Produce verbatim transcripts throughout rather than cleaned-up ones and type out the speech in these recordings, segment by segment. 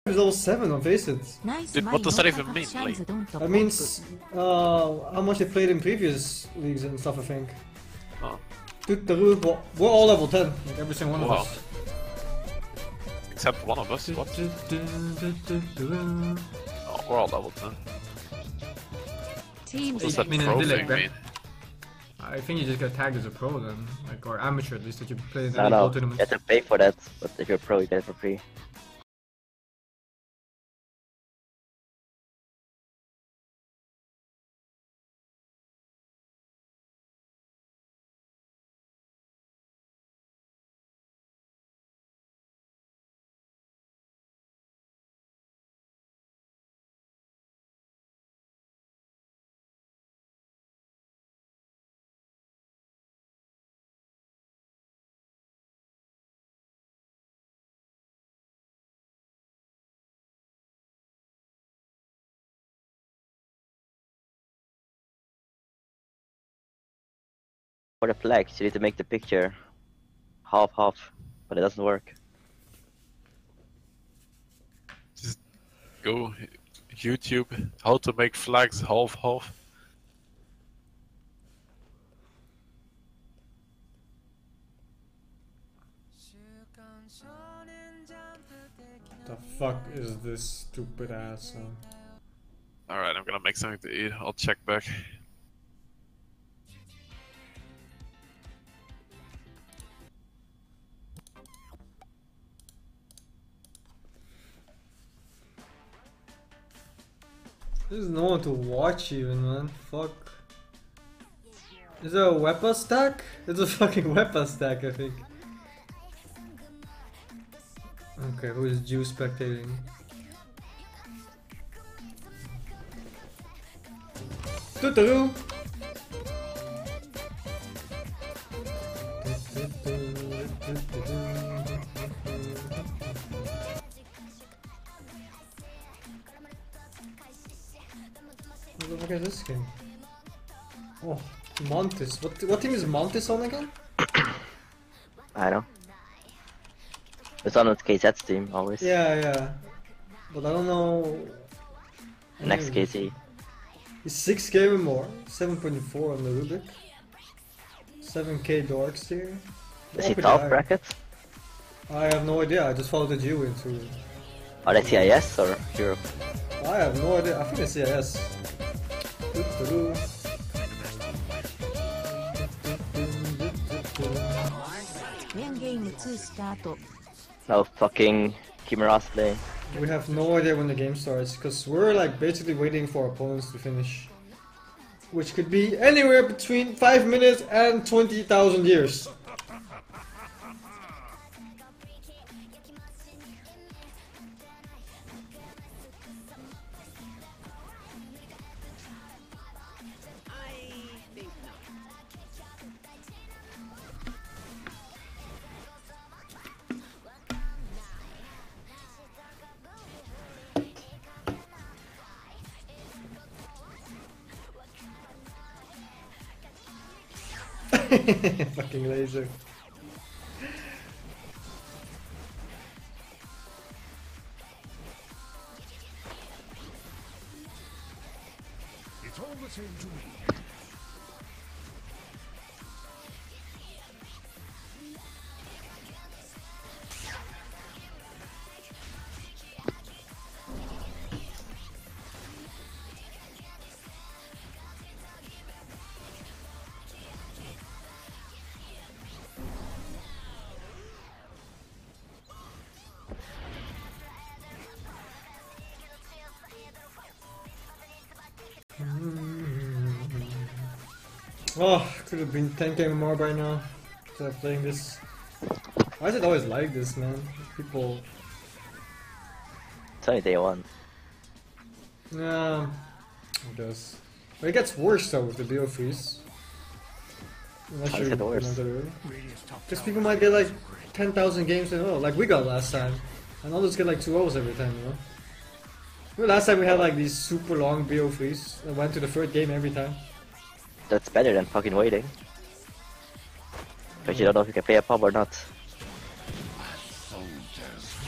He's level seven on Face It. Dude, what does that even mean? Like, That means uh, how much they played in previous leagues and stuff, I think. oh. Dude, the rule, we're, we're all level ten, like every single one Wow. of us. Except one of us. What? Oh, we're all level ten. What does that pro thing mean? I think you just get tagged as a pro then, like, or amateur at least, that you play in the No, no, you tournament. have to pay for that, but if you're a pro, you get it for free. For the flags, you need to make the picture half-half, but it doesn't work. Just go YouTube, how to make flags half half. The fuck is this stupid ass? Uh... Alright, I'm gonna make something to eat. I'll check back. There's no one to watch even, man. Fuck. Is there a weapon stack? It's a fucking weapon stack, I think. Okay, who is Jew spectating? Tootoo! What the fuck is this game? Oh, Montes. What what team is Montes on again? I know. It's on with K Z's team, always. Yeah, yeah. But I don't know... Next Hmm. K C. He's six K or more. seven point four on the Rubik. seven K dorks here. Is he Pretty top high. bracket? I have no idea, I just followed the Jew into... Are they T I S or Europe? I have no idea, I think it's C I S. Doo-doo-doo. No fucking Kimura's play. We have no idea when the game starts, because we're like basically waiting for opponents to finish. Which could be anywhere between five minutes and twenty thousand years. Fucking laser. It's all the same to me. Oh, could have been ten K more by now. Instead of playing this. Why is it always like this, man? People. It's only day one. Yeah, I guess. But it gets worse though with the B O freeze. Unless How you is it worse? Because people might get like ten thousand games in a row, like we got last time. And others get like two O's every time, you know? Remember last time we had like these super long B O freeze that went to the third game every time? That's better than fucking waiting. Because you don't know if you can pay a pub or not.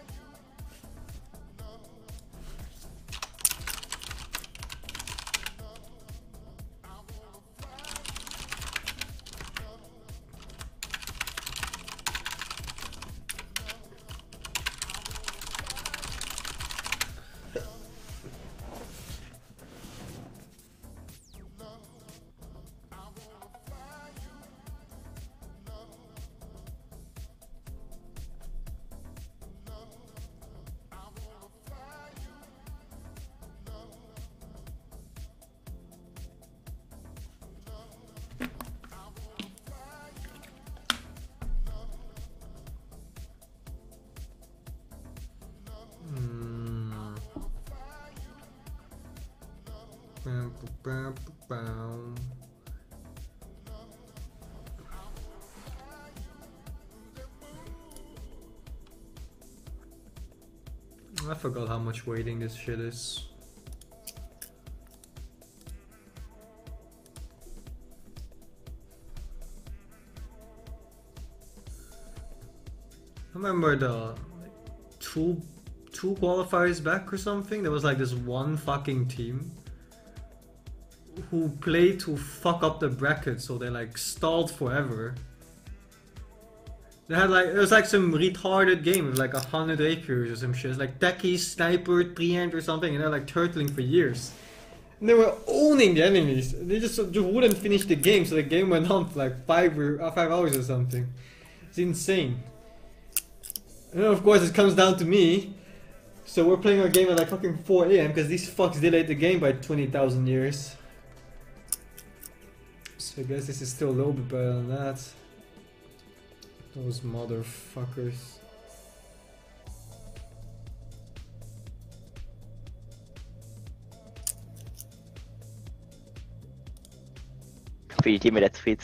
Hmm. Bam, bam, bam, I forgot how much waiting this shit is. I remember the like, two two qualifiers back or something. There was like this one fucking team who played to fuck up the bracket, so they like stalled forever. They had like, it was like some retarded game with like a hundred rapiers or some shit. It's like Techie, Sniper, Three-Hand or something, and they're like turtling for years. And they were owning the enemies. They just, just wouldn't finish the game, so the game went on for like five or uh, five hours or something. It's insane. And then of course it comes down to me. So we're playing our game at like fucking four A M because these fucks delayed the game by twenty thousand years. So I guess this is still a little bit better than that. Those motherfuckers. Free team that tweet.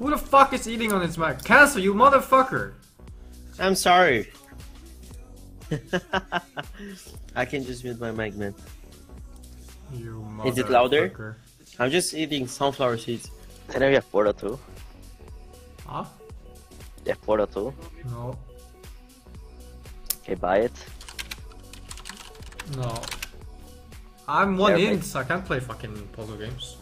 Who the fuck is eating on its mic? Cancel, you motherfucker! I'm sorry. I can just mute my mic, man. You Is it louder? motherfucker. I'm just eating sunflower seeds. I know you have Portal two. Huh? You have Portal two. No. Okay, buy it. No. I'm one Yeah, int, so I can't play fucking puzzle games.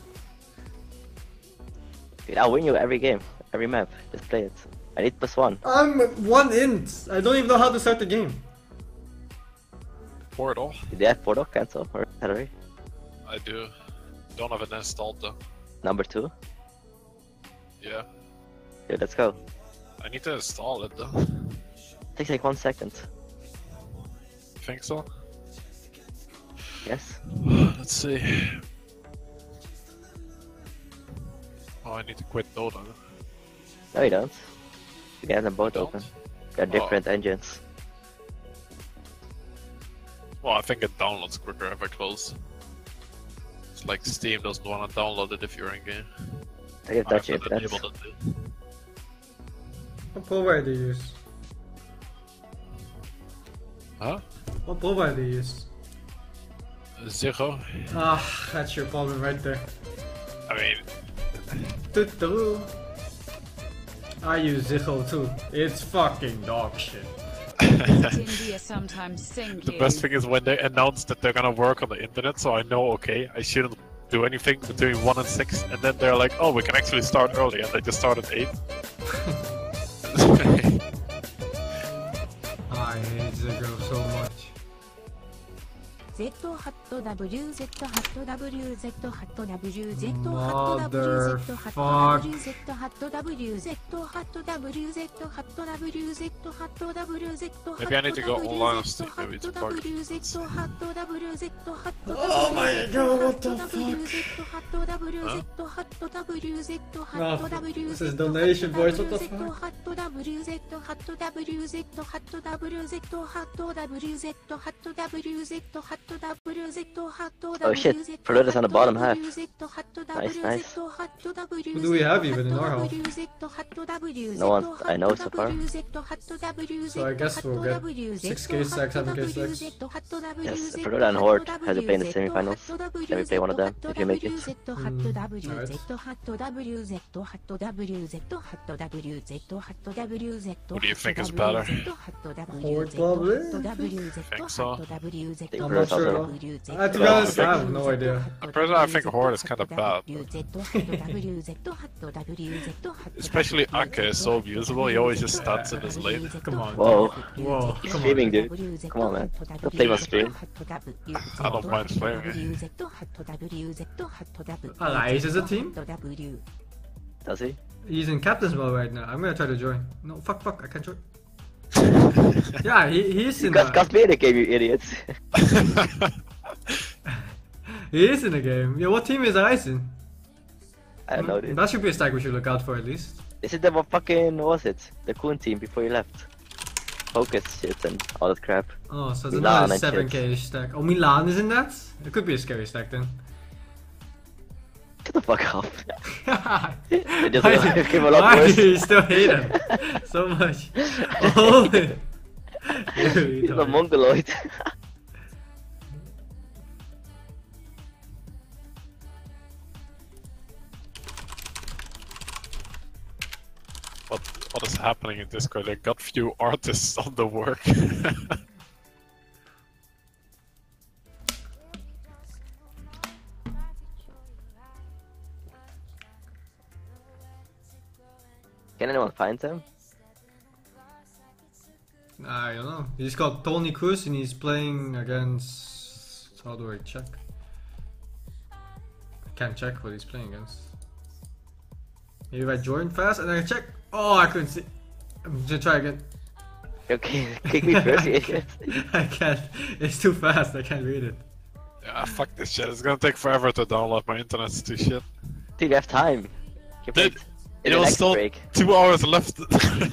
Dude, I'll win you every game, every map. Just play it. I need plus one. I'm one int! I don't even know how to start the game. Portal. Did you have Portal cancel or Hillary? I do. Don't have it installed though. Number two. Yeah. Dude, let's go. I need to install it though. Takes like one second. Think so? Yes. Let's see. Oh, I need to quit Dota. No, you don't. You can have them both Don't? open. They're Oh. different engines. Well, I think it downloads quicker if I close. It's like Steam doesn't want to download it if you're in game. I get I Dutch have to internet. enable it. What provider do you use? Huh? What provider do you use? Zero? Ah, that's your problem right there. I mean, Tutu. I use Ziggo too. It's fucking dog shit. India sometimes sing. the best thing is when they announce that they're gonna work on the internet, so I know, okay, I shouldn't do anything between one and six, and then they're like, oh, we can actually start early, and they just start at eight. I hate Ziggo so much. Z ハット W Z ハット W Z ハット W Z ハット W Z ハット W Z ハット W Z ハット W Z ハット W Z ハット W Z Maybe I need to go online on Steam, maybe it's bugged. Oh my god, what the fuck? Huh? Oh, this is donation voice, what the fuck? Oh shit, Product is on the bottom half. Nice, nice. Who do we have even in our house? No one I know so far. So I guess we'll get six K stacks, seven K stacks. Yes, Product and Horde has to play in the semifinals. Then we play one of them if you make it. Who do you think is better? Horde probably? Think so? Think I'm not Product's sure. also- Uh, to be honest, I have no idea. Personally, I think Horde is kind of bad. Especially Ake is so usable, he always just stands in his lane. Come on. Whoa, Whoa, he's come streaming, on. dude. Come on, man. Don't play my stream. I don't mind playing it. Allies is a team? Does he? He's in captain's mode right now. I'm gonna try to join. No, fuck, fuck, I can't join. Yeah, he, he's You in got the, got me in the game, you idiots. he is in the game. Yeah, what team is Ice in? I don't know, dude. That should be a stack we should look out for at least. Is it the what fucking, what was it? The Kun team before you left? Focus shit and all that crap. Oh, so it's Milan another and seven K stack. Oh, Milan is in that? It could be a scary stack then. Shut the fuck up. Why, just became a lot why worse. do you still hate him so much? Oh, He's a mongoloid. What what is happening in Discord? They got few artists on the work. Can anyone find them? I don't know. He's called Tony Cruz and he's playing against. How do I check? I can't check what he's playing against. Maybe if I join fast and I check. Oh, I couldn't see. I'm gonna try again. Okay, kick me first, you idiot. I can't. It's too fast. I can't read it. Yeah, fuck this shit. It's gonna take forever to download. My internet's too shit. Dude, you have time. You Dude, played it in the was next still break. two hours left. two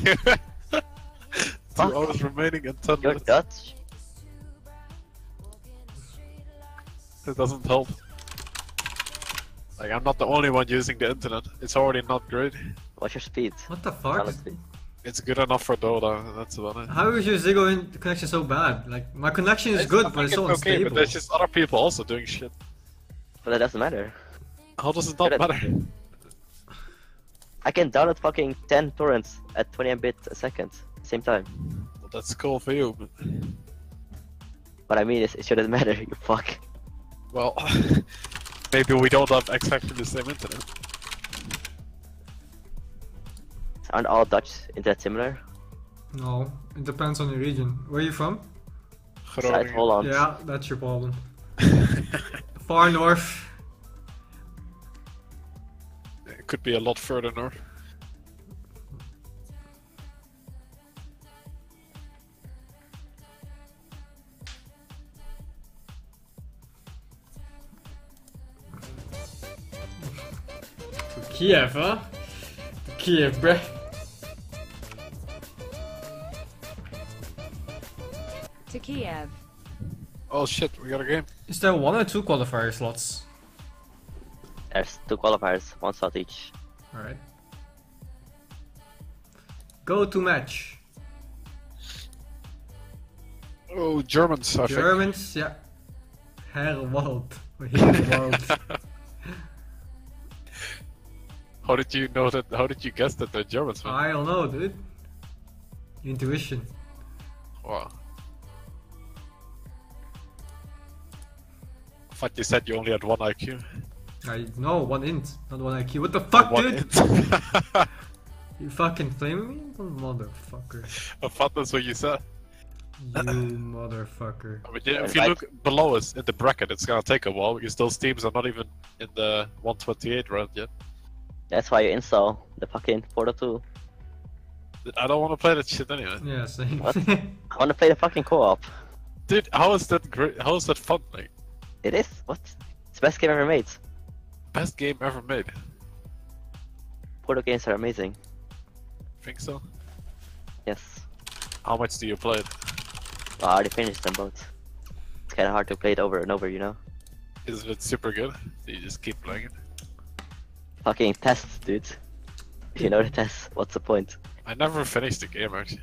Fuck. hours remaining and ten You're minutes. Dutch? It doesn't help. Like, I'm not the only one using the internet. It's already not great. What's your speed? What the fuck? Honestly. It's good enough for Dota, that's about it. How is your Ziggo in connection so bad? Like, my connection is It's- good, I but it's think so okay, unstable. but there's just other people also doing shit. But that doesn't matter. How does it not Good. matter? I can download fucking ten torrents at twenty megabits a second, same time. Well, that's cool for you, but... What I mean is, it shouldn't matter, you fuck. Well, maybe we don't have exactly the same internet. Aren't all Dutch internet similar? No, it depends on your region. Where are you from? Side Groningen. Holland. Yeah, that's your problem. Far north. It could be a lot further north. Kiev, huh? Kiev, bruh. To Kiev. Oh shit, we got a game. Is there one or two qualifier slots? There's two qualifiers, one slot each. Alright. Go to match. Oh, Germans, I Germans, yeah. Herr Wald. Or Herr Wald. think. How did you know that? How did you guess that they're Germans, man? I don't know, dude. Intuition. Wow. I thought you said you only had one I Q. I know, one int, not one I Q. What the fuck, One dude? int. You fucking flaming me? Motherfucker. I thought that's what you said. You motherfucker. I mean, if you look below us in the bracket, it's gonna take a while because those teams are not even in the one twenty-eight round yet. That's why you install the fucking Portal two. I don't want to play that shit anyway. Yeah, same. What? I wanna play the fucking co-op. Dude, how is that great? How is that fun? Like, It is? What? It's the best game ever made. best game ever made. Portal games are amazing. Think so? Yes. How much do you play it? Well, I already finished them both. It's kinda hard to play it over and over, you know? Isn't it super good? So you just keep playing it. Fucking tests, dude. If you know the tests, what's the point? I never finished the game actually.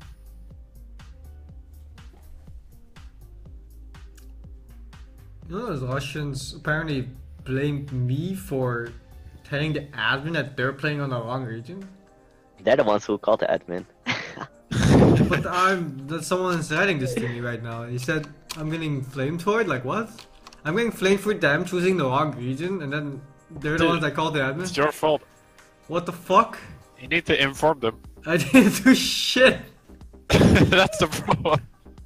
You know those Russians apparently blamed me for telling the admin that they're playing on the wrong region? They're the ones who called the admin. But I'm that someone's writing this to me right now. He said I'm getting flamed for it. Like what? I'm getting flamed for them choosing the wrong region, and then they're the Dude, ones that called the admin. It's your fault. What the fuck? You need to inform them. I didn't do shit. That's the problem.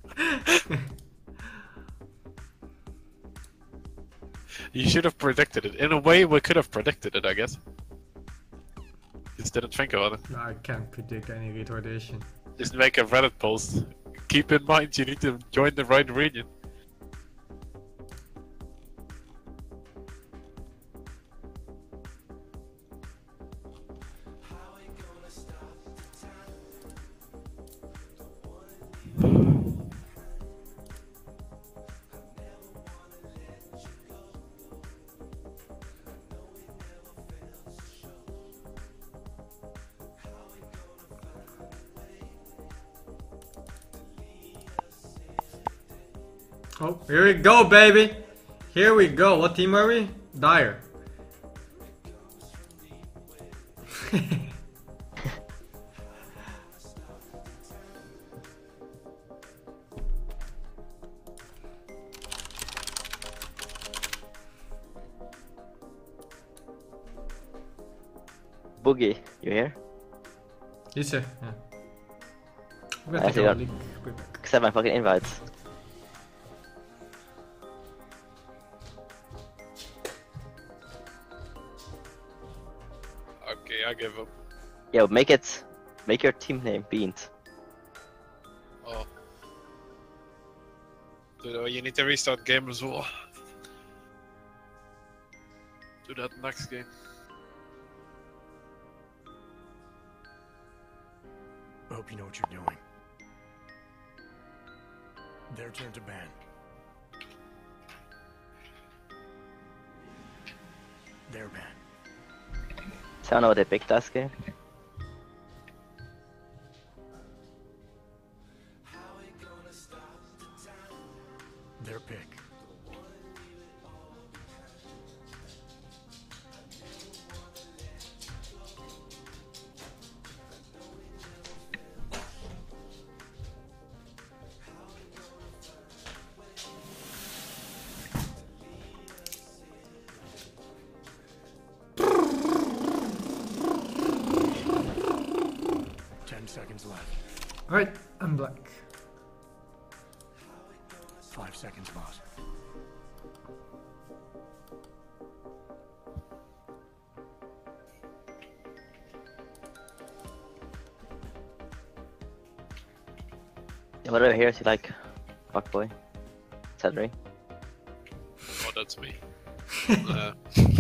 You should have predicted it. In a way, we could have predicted it, I guess. Just didn't think about it. I can't predict any retardation. Just make a Reddit post. Keep in mind, you need to join the right region. Oh, here we go, baby. Here we go. What team are we? Dire. Boogie, you here? He's here. Yeah. I'm I gonna see take a that. leak. Be back. Accept my fucking invites. Okay, I give up. Yo, make it. Make your team name Beant. Oh. Dude, oh, you need to restart game as well. Do that next game. I hope you know what you're doing. Their turn to ban. Their ban. So I don't know what they picked last game. seconds left. Alright, I'm black. Five seconds, boss. Whatever here's you like, fuckboy. Cedric. Oh, that's me. uh,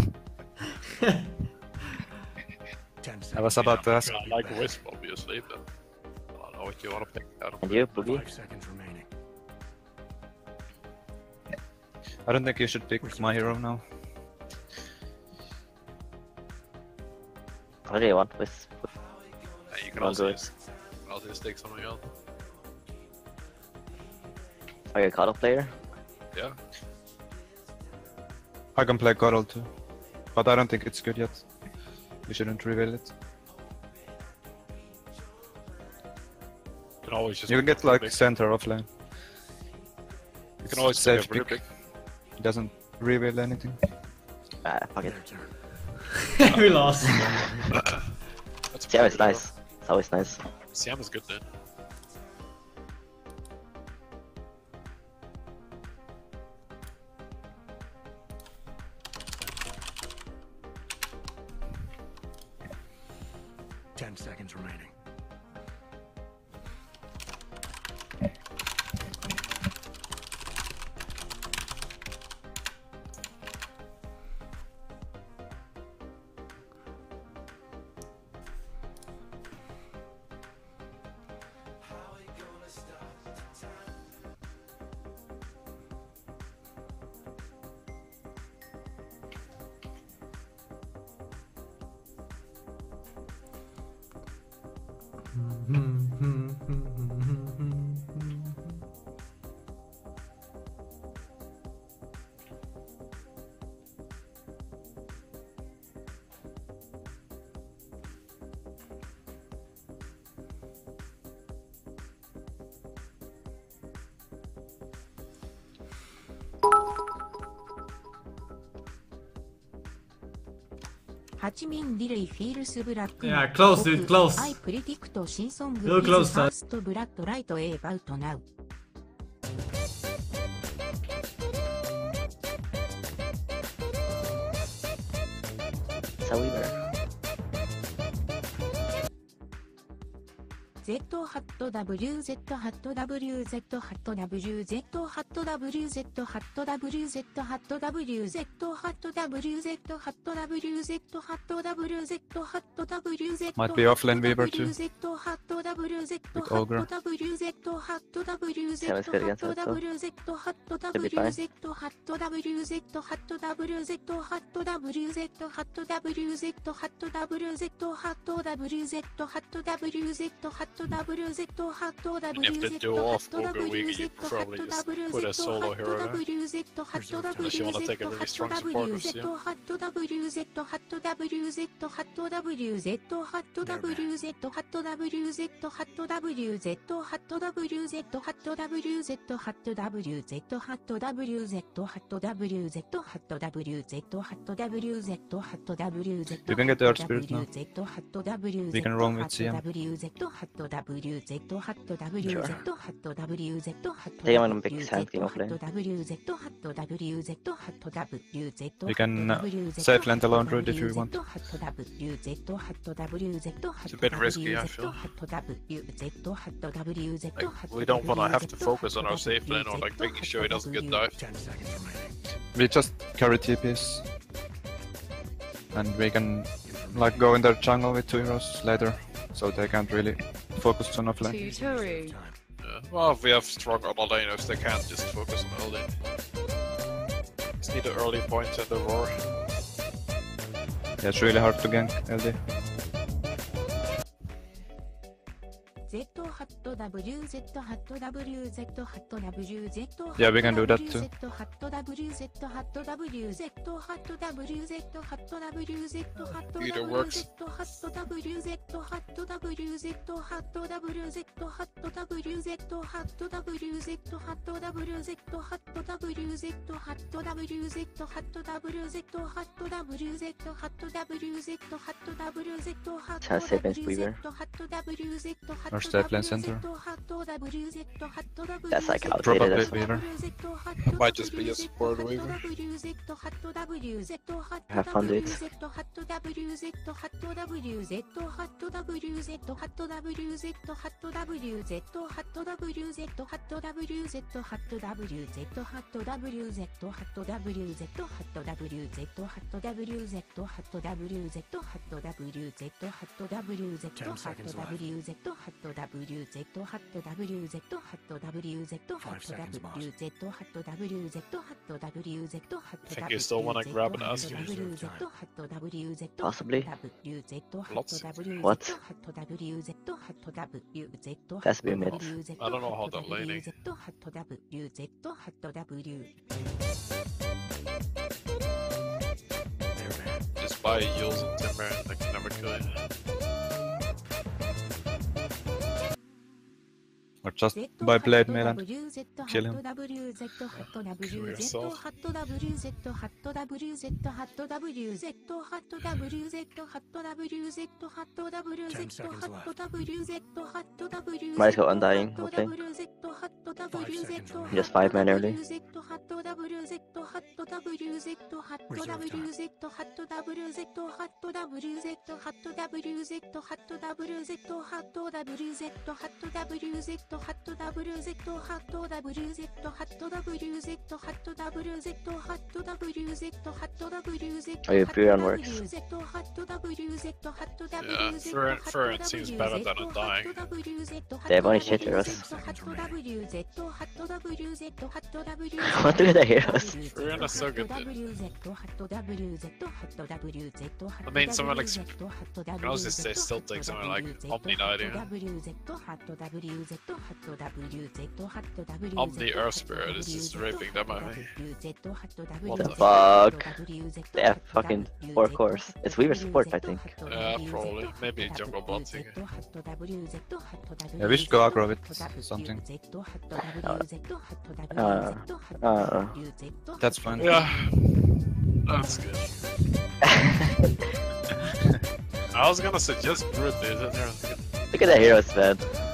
Ten seconds. I was about to ask. I like Wisp, obviously, but I don't know what you want to pick out of And you, Boogie? Five seconds remaining. I don't think you should pick my hero now. What do you want with? Yeah, you can I'll also do it. just, I'll just take something else. Are you a Call player? Yeah. I can play Coral too, but I don't think it's good yet. We shouldn't reveal it. You can always just You can pick get a like big- center offlane. You can always safe pick a pick. really big. It doesn't reveal anything. Ah, fuck it. Their turn. We lost. That's Yeah, it's pretty nice. It's always nice. sure. Siam is good then. Ten seconds remaining. Hachimin Relay feels black. Yeah, close, dude, close. I predict SingSing Real close, is son. first blood right about now. It's a winner. Z hat W Z hat W Z hat W Z hat W Z hat W Z hat W Z hat W Z hat W Z hat W Z hat W Z Might be offlane Weaver too. Z hat W Z With Ogre. W Z hat W Z Yeah, it's good against that, so. W Z hat Should be W fine. Z hat W Z hat W Z hat W Z hat W Z hat W Z hat W Z hat W Z hat W Z hat And if they do off Ogre Wiggy, you probably just put a solo hero there. Unless you want to take a really strong support with Siam. You can get the Earth Spirit now. We can roam with Siam. Sure. Take him and pick something offlane. We can uh, safe land alone druid if you want. It's a bit risky, I feel. Like, we don't want to have to focus on our safe lane or like making sure he doesn't get dived. Ten seconds remaining. We just carry T Ps. And we can like go in their jungle with two heroes later. So they can't really focus on offlane. Tutoru. Time. Yeah. Well, if we have strong other laners, they can't just focus on early. Just need the early points and the roar. Yeah, it's really hard to gank L D. Z hat W Z hat W Z hat W Z Yeah, we can do that too. Z hat W Z hat W Z hat W Z hat W Z hat Either works. hat W Z hat W Z hat W Z hat W Z hat W Z hat W Z hat W Z hat W Z hat W Z hat W Z hat W Z hat W Z hat Has seconds Weaver. Or stay playing center. That's like outdated. Probably as well. Weaver. Might just be a support waiver. Have fun, dudes. I think you still want to grab an ask. Possibly. Lots. What? That's be mid. I don't know how they're laning. Just buy Yields and Timber and they can never kill you. Or just buy Blade Mail and kill him. Kill yourself. Might as well Undying, hopefully. Just five man early. Oh, your pre-run works. Yeah, for, for it seems better than Undying. They have only shit heroes. What do the heroes? Furren is so good. I mean, someone like Gnosis, they still take someone like Omni Knight here. Omni Earth Spirit is just raping them at me. What The the fuck? They have fucking four cores. It's Weaver support, I think. Yeah, probably. Maybe jungle bots again. Yeah, we should go aggro with something. Uh, uh, That's fine. Yeah, that's good. I was gonna suggest Brute, isn't there? look at the heroes, man.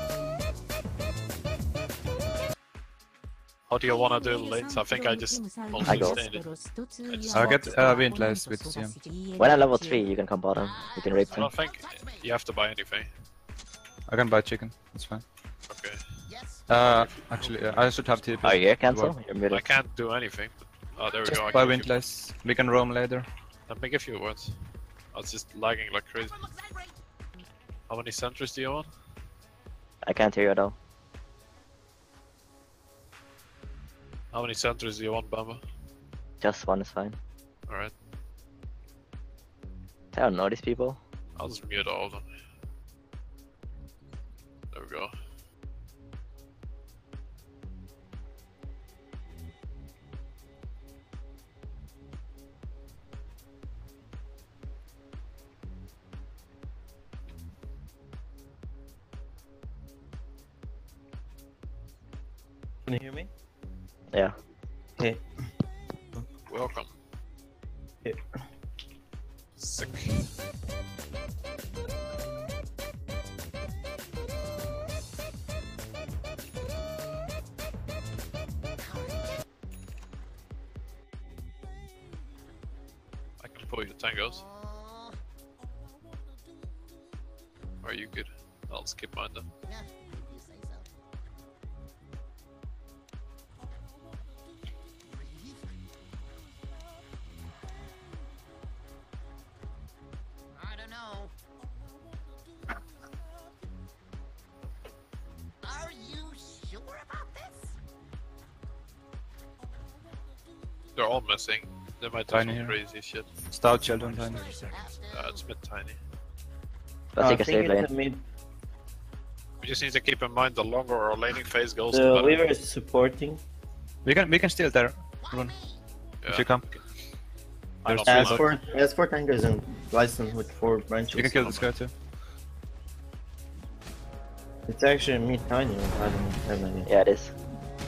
How do you wanna do the lanes? I think I just I mostly go. stayed it. I just- I'll get uh, Windlace with C M. When I'm level three, you can come bottom. You can rape I them. don't think you have to buy anything. I can buy chicken, that's fine. Okay. Uh, actually, uh, I should have T P. Oh, you're cancel? You're I middle. can't do anything. Oh, there we Just go. I buy can give you- Windlace. We can roam later. Let me give you words. I was just lagging like crazy. How many sentries do you want? I can't hear you at all. How many sentries do you want, Bamba? Just one is fine. Alright, I don't know these people. I'll just mute all of them. There we go. Can you hear me? Yeah. Okay. Welcome. Yeah. Sick. I can pull you tangos. Are you good? I'll skip mine then. I don't know. Are you sure about this? They're all missing. They might do Tiny some here. crazy shit. Stout children, tiny. Uh, it's mid tiny. I'll Uh, take a think save lane. it's a mid. We just need to keep in mind the longer our laning phase goes, the The better. Weaver is supporting. We can we can steal their rune Yeah. if you come. I There's don't three As know. for as for tankers and license with four branches. You can kill this guy too. It's actually me tiny. I don't have any. Yeah, it is.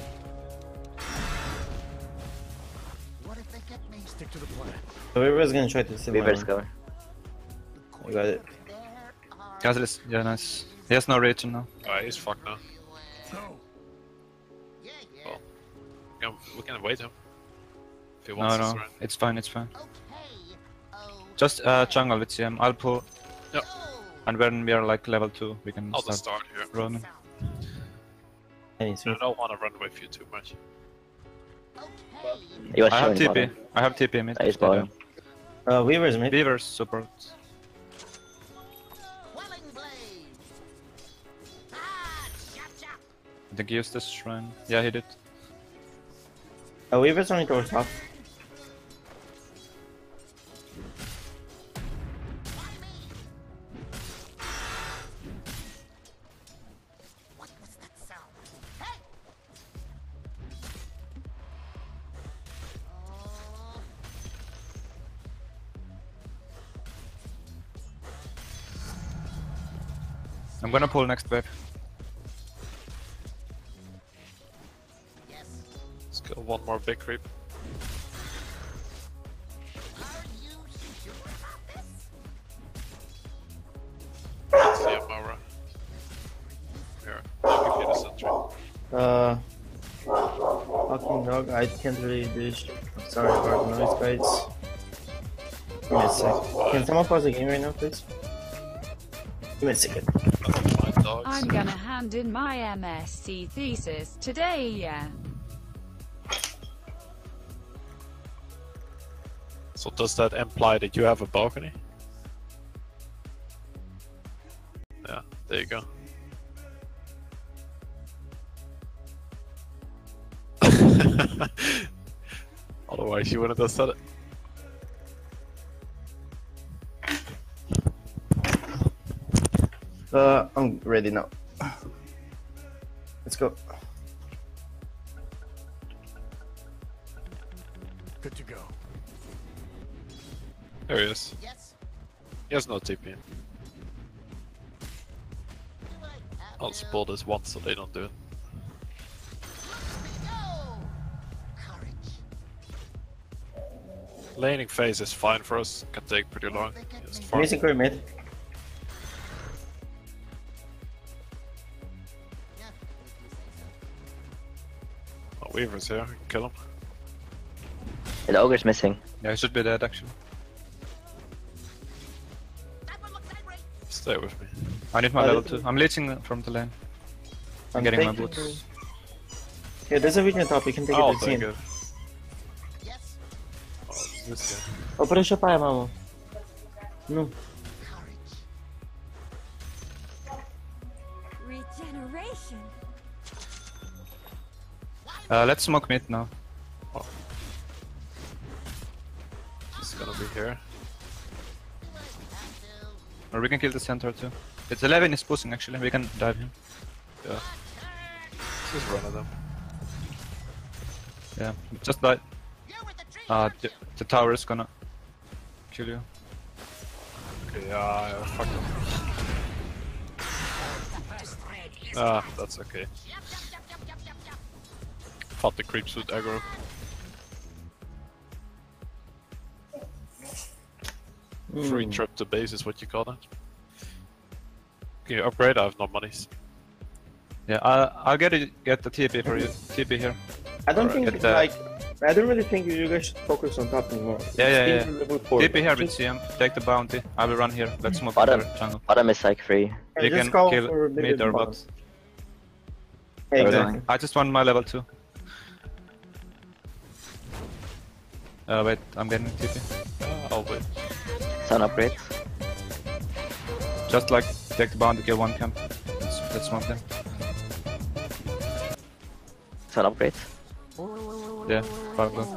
What if they get me? Stick to the plan. The Weaver is gonna try to steal my Weaver's one. going. I got it. There are Castle is yeah nice. He has no region now. Alright, he's fucked now. so. Yeah, yeah. Well, we can, we can wait him. If he No wants no, to surrender. it's fine, it's fine. Okay. Oh. Just uh, jungle with C M. I'll pull, Yep. and when we are like level two, we can I'll start just start here. running. And he's I don't want to run with you too much. Okay. He was I have showing T P. bottom. I have T P mid. That is if they do. bottom. Uh, Weaver's mid. Beavers support. Quelling blade. Ah, chop chop. I think he used this shrine. Yeah, he did. Uh, Weaver's only towards top. What was that sound? Hey. Oh. I'm gonna pull next wave. Yes. Let's kill one more big creep. Are you sure about this? Let's see him over. Here, I'll give you the sentry. Uh, fucking dog. I can't really do this. I'm sorry for the noise, guys. Give me a sec. Can someone pause the game right now, please? Give me a second. I don't mind dogs. I'm gonna hand in my M S C thesis today, yeah. So does that imply that you have a balcony? Yeah, there you go. Otherwise you wouldn't have said it. Uh, I'm ready now. Let's go. Good to go. There he is. Yes. He has no T P. Do I have I'll to? spoil this once so they don't do it. Let me go. Courage. Laning phase is fine for us, can take pretty long. Just farm. Amazing core mid. Yeah. If you say so. Oh, Weaver's here, we can kill him. The ogre's missing. Yeah, he should be dead actually. That one looks angry. Stay with me. I need my Uh, level this two. is- I'm leeching from the lane. I'm I'm getting my taking- boots. Yeah, there's a region top. You can take Oh, it. It's very in. good. Yes. Oh, it's this guy. Oh, push up, mamo. No. Courage. Regeneration. Uh, let's smoke mid now. He's gonna be here. Do I have to? Or we can kill the center too. It's eleven is pushing actually. We can dive him. Yeah. Let's just run at them. Yeah, just die. You with the tree. Uh, the, the tower is gonna kill you. Okay, yeah, yeah, fuck him. Ah, that's okay. Yep, yep, yep, yep, yep, yep, yep. Thought the creeps would aggro. Free Hmm. trip to base is what you call that. Can you upgrade? I have no monies. Yeah, I'll, I'll get it, get the T P for you. T P here. I don't Alright, think get, uh, like I don't really think you guys should focus on top anymore. Yeah, yeah, Stay yeah. for level four. T P here with Just- C M. Take the bounty. I will run here. Let's move to Bottom. the jungle. Bottom is like free. yeah, We just can go kill for mid mid or and bottom. bot. Yeah, Or exactly. I just want my level two. Uh, wait, I'm getting T P. Uh, I'll wait. Sun upgrades. Just like take the bounty, kill one camp. Let's, let's smoke them. Sun upgrades. Yeah, five left.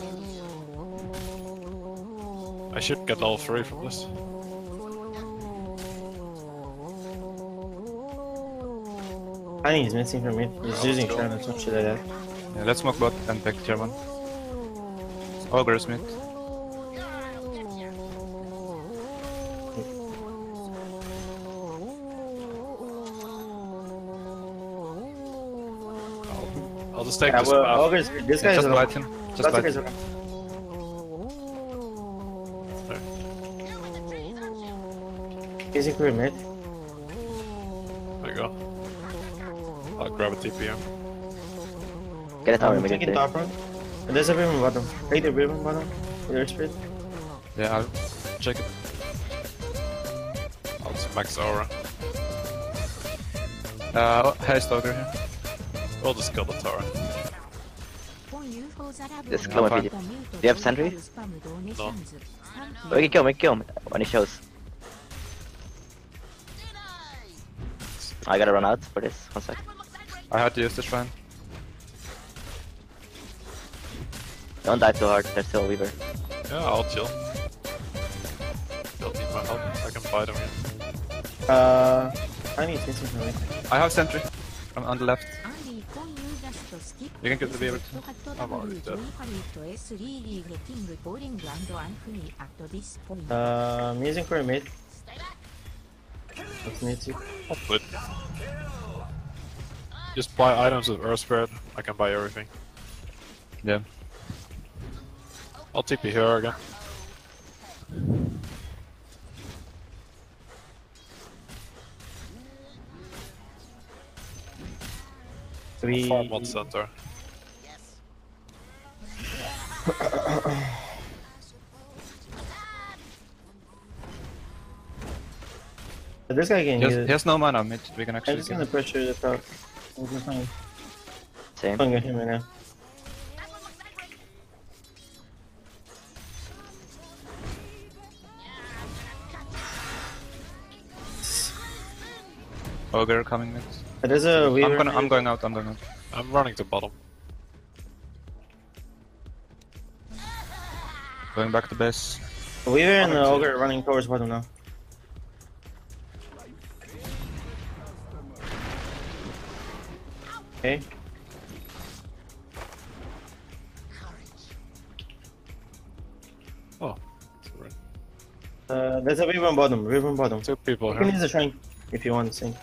I should get all three from this. I think he's missing from me. He's using Shrine or some shit like that. Yeah, let's smoke bot and back tier one. Ogre is mid. I'll just take Yeah, this well, path. Ogre's, this guy Yeah, is just around. light him. Just Lots of light guys him. around. Using for mid. There you go. I'll grab a T P here. Get a tower, I'm make it taking there. top front. And there's a ribbon bottom. Take the ribbon bottom. Your spirit. Yeah, I'll check it. I'll just max aura. Uh, haste ogre here. We'll just kill the tower. Just kill my P G. Do you have sentry? No. We can kill him, we can kill him when he shows. I gotta run out for this. One sec. I had to use the shrine. Don't die too hard, there's still a Weaver. Yeah, I'll chill. They'll need my help. I can bite him here. Uh, I need missing from me. I have sentry. I'm on the left. You can kill the beaver too. I'm already dead. Uh, I'm using for a mid. Let's need to. But just buy items with Earth Spirit. I can buy everything. Yeah. I'll T P here again. Three. Farm mod center. This guy can He has, use he has no mana mid. We can I'm actually just kill gonna him. pressure the top. I'm just fine. Same. I'm gonna hit him right now. Ogre coming mid. Uh, There's a Weaver. I'm gonna. I'm going out. I'm going out. I'm running to bottom. Going back to base. A Weaver and the Ogre running towards bottom now. Okay. Oh, that's right. Uh, there's a Weaver on bottom. Weaver on bottom. Two people You can here. use a shrine if you want to sing.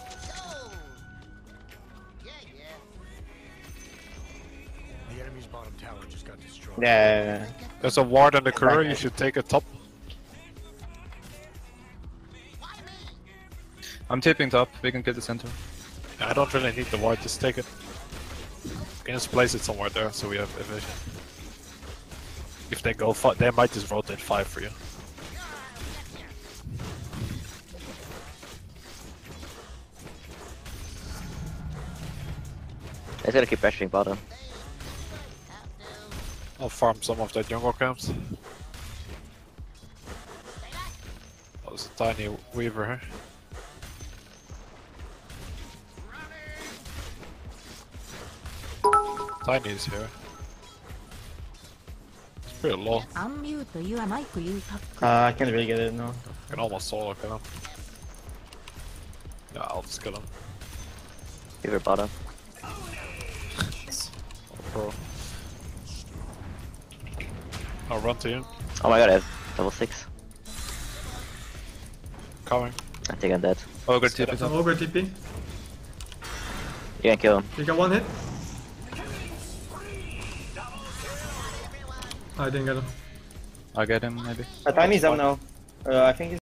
The enemy's bottom tower just got destroyed. Yeah. There's a ward in the courier. You should take it top. I'm tipping top. We can kill the center. I don't really need the ward. Just take it. You can just place it somewhere there, so we have evasion. If they go, fi they might just rotate five for you. He's gonna keep pressuring bottom. I'll farm some of their jungle camps. Oh, there's a tiny weaver here. Tiny is here. It's pretty low. Uh, I can't really get it, no. I can almost solo kill him. Yeah, I'll just kill him. Weaver bottom. Oh, bro. I'll run to you. Oh my god, I have level six. Coming. I think I'm dead. Ogre T P top. Ogre T P. You can kill him. You got one hit. I didn't get him. I get him maybe. Uh, Tiny's up now. Uh, I think he's